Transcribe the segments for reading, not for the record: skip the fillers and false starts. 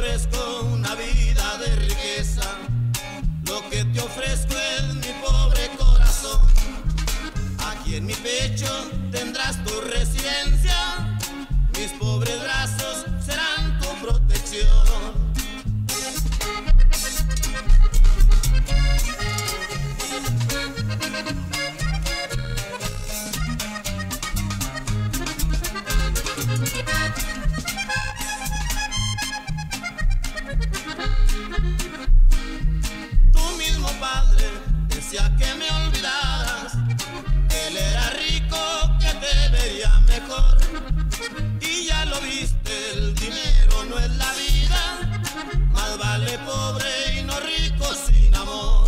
ofrezco una vida de riqueza, lo que te ofrezco es mi pobre corazón. Aquí en mi pecho tendrás tu residencia, mis pobres brazos serán tu protección. Tú mismo, Padre, decía que me olvidaras, que él era rico, que te veía mejor. Y ya lo viste, el dinero no es la vida, más vale pobre y no rico sin amor.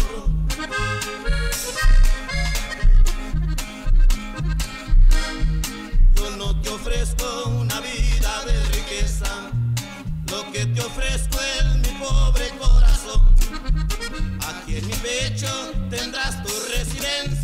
Yo no te ofrezco una vida de riqueza, lo que te ofrezco es mi pobre corazón. Aquí en mi pecho tendrás tu residencia,